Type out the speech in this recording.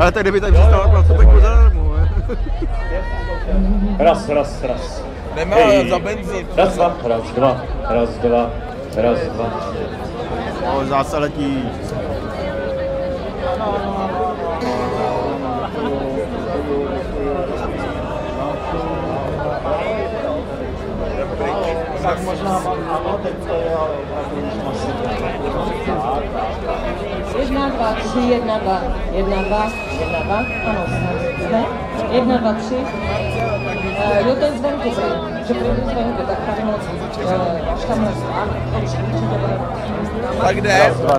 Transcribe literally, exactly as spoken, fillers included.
Ale tak kdyby tady přestala pracovat, tak zadarmo. Raz, raz, raz. Nemá za benzín. Raz, dva, raz, dva, raz, dva, raz, dva. No, zase letí. Tak možná ano, teď to je, ale opravdu už Jedna, dva, tři, jedna, dva, jedna, dva, jedna, dva, ano, ne? Jedna, dva, tři. Uh, jo, to je zvenku, že projdu zvenku, tak tady moc, uh, až tamhle, ano, to už určitě bude. Tak jde.